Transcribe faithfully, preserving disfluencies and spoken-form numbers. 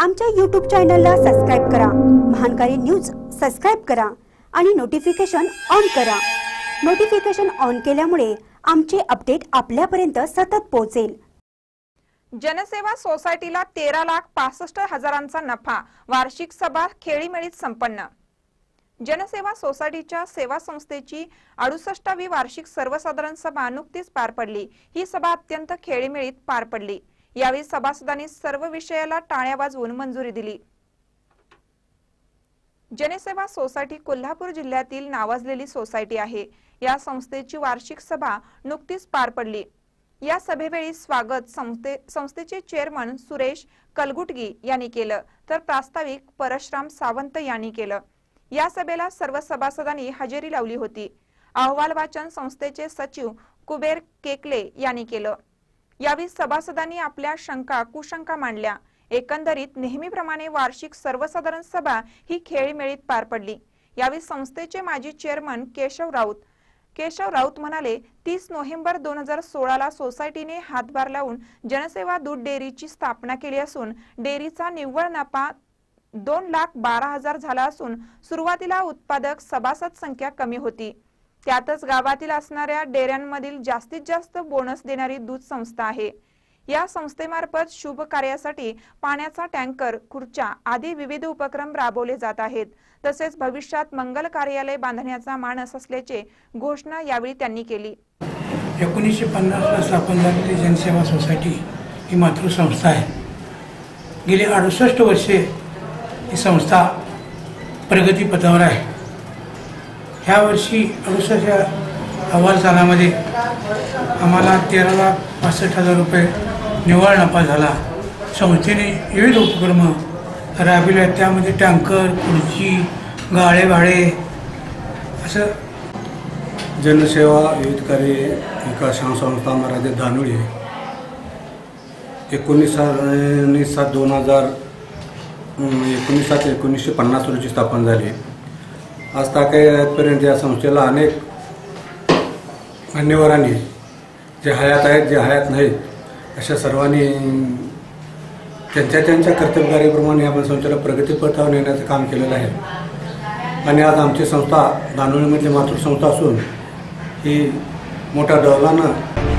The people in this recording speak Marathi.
आमच्या यूट्यूब चॅनलला सबस्क्राइब करा, महानकारी न्यूज सबस्क्राइब करा आणि नोटिफिकेशन ऑन करा। नोटिफिकेशन ऑन केल्यामुळे आमचे अपडेट आपल्यापर्यंत सतत पोहोचेल। जनसेवा सोसायटीला तेरा लाख पासष्ट हजारांचा नफा, वार्षिक सभा खेळीमेळीत संपन्न। जनसेवा सोसायटीच्या सेवा संस्थेची अडुसष्टावी वार्षिक सर्वसाधारण सभा नुकतीच पार पडली। ही सभा अत्यंत खेळीमेळीत पार पडली। यावेळी सभासदांनी सर्व विषयाला टाळ्या वाजवून मंजुरी दिली। जनसेवा सोसायटी कोल्हापूर जिल्ह्यातील नावाजलेली सोसायटी आहे। या संस्थेची वार्षिक सभा नुकतीच पार पडली। या सभेवेळी स्वागत संस्थे संस्थेचे चेअरमन सुरेश कलगुटगी यांनी केलं, तर प्रास्ताविक परशुराम सावंत यांनी केलं। या सभेला सर्व सभासदांनी हजेरी लावली होती। अहवाल वाचन संस्थेचे सचिव कुबेर केकले यांनी केलं। यावेळी सभासदांनी आपल्या शंका कुशंका मांडल्या। एकंदरीत नेहमीप्रमाणे वार्षिक सर्वसाधारण सभा ही खेळीमेळीत पार पडली। यावेळी संस्थेचे माजी चेअरमन केशव राऊत केशव राऊत म्हणाले, तीस नोव्हेंबर दोन हजार सोळा ला सोसायटीने हातभार लावून जनसेवा दूध डेअरीची स्थापना केली असून डेअरीचा निव्वळ नफा दोन लाख बारा हजार झाला असून सुरुवातीला उत्पादक सभासद संख्या कमी होती। त्यातच गावातील असणाऱ्या डेअऱ्यांमधील जास्तीत जास्त बोनस देणारी दूध संस्था आहे। या संस्थेमार्फत शुभ कार्यासाठी पाण्याचा टँकर, खुर्च्या आदी विविध उपक्रम राबवले जात आहेत। तसेच भविष्यात मंगल कार्यालय बांधण्याचा मानस असल्याचे घोषणा यावेळी त्यांनी केली। एकोणीसशे पन्नास ला स्थापन झालेली जनसेवा सोसायटी ही मातृसंस्था आहे। गेली अडुसष्ट वर्षे ही संस्था प्रगतीपथावर आहे। ह्या वर्षी अडुसष्ट अहवाल सालामध्ये आम्हाला तेरा लाख पासष्ट हजार रुपये निव्वळ नफा झाला। संस्थेने विविध उपक्रम राबविले, त्यामध्ये टँकर, खुर्ची, गाळे भाडे असं जनसेवा विविध कार्य विकास संस्था मराठी धानोळी एकोणीस सात दोन हजार एकोणीस सात एकोणीसशे पन्नास रोजी स्थापन झाली। आज तापर्यंत या संस्थेला अनेक मान्यवरांनी, जे हयात आहेत जे हयात नाहीत अशा सर्वांनी त्यांच्या त्यांच्या कर्तव्यकार्याप्रमाणे आपण संस्थेला प्रगतीपथावर नेण्याचं काम केलेलं आहे। आणि आज आमची संस्था धानोळीमधली मातृसंस्था असून ही मोठ्या डौलानं